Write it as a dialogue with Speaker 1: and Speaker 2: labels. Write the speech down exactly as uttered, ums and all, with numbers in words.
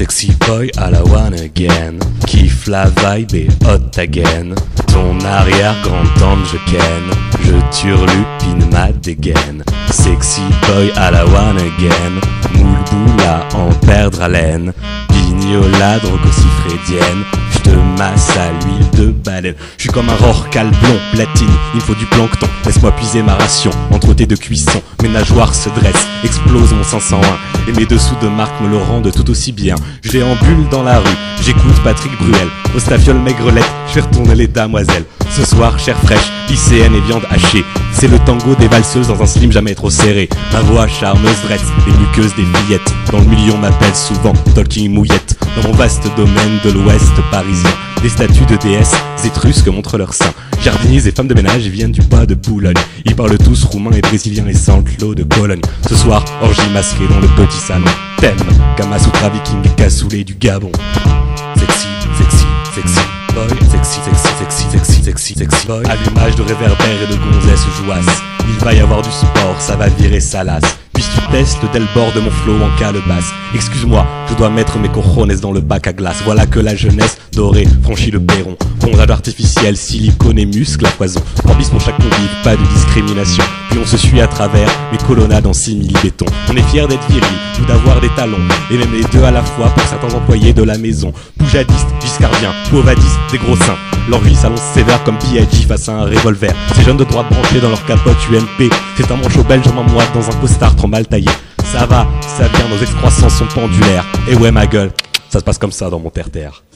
Speaker 1: Sexy boy à la one again, kiffe la vibe et hot again. Ton arrière-grand-tante je ken, je turlupine ma dégaine. Sexy boy à la one again, moule boula en perdre haleine. Pignolade rococifrédienne, j'te masse à l'huile de baleine. J'suis comme un rorcal blond, platine, il me faut du plancton. Laisse-moi puiser ma ration, entre tes de cuisson. Mes nageoires se dressent, explose mon cinq cent un. Et mes dessous de marque me le rendent tout aussi bien. Je déambule dans la rue, j'écoute Patrick Bruel. Au stafiole maigrelette, je fais retourner les damoiselles. Ce soir, chair fraîche, lycéenne et viande hachée. C'est le tango des valseuses dans un slim jamais trop serré. Ma voix charmeuse dresse les muqueuses des fillettes. Dans le million m'appelle souvent Talking Mouillette. Dans mon vaste domaine de l'ouest parisien, des statues de déesses étrusques montrent leurs seins. Jardiniers et femmes de ménage viennent du bois de Boulogne. Ils parlent tous roumain et brésilien et Saint-Claude de Cologne. Ce soir, orgie masquée dans le petit salon. Thème, Kamasutra viking et cassoulet du Gabon. Sexy, sexy, sexy boy, sexy, sexy, sexy, sexy, sexy, sexy boy. Allumage de réverbère et de gonzesse jouasse. Il va y avoir du sport, ça va virer salace. Puis tu testes dès le bord de mon flow en calebasse. Excuse-moi, je dois mettre mes cojones dans le bac à glace. Voilà que la jeunesse dorée franchit le perron. Bronzage artificiel, silicone et muscles à foison. En bis pour chaque convive, pas de discrimination. Puis on se suit à travers mes colonnades en simili-béton. On est fiers d'être viril ou d'avoir des talons, et même les deux à la fois pour certains employés de la maison. Poujadiste, giscardien, pauvadiste, des gros seins. Leur vie s'annonce sévère comme B I G face à un revolver. Ces jeunes de droite branchés dans leur capote U M P. C'est un manchot belge en moite dans un costard trop mal taillé. Ça va, ça vient, nos excroissances sont pendulaires. Et ouais ma gueule, ça se passe comme ça dans mon terre-terre.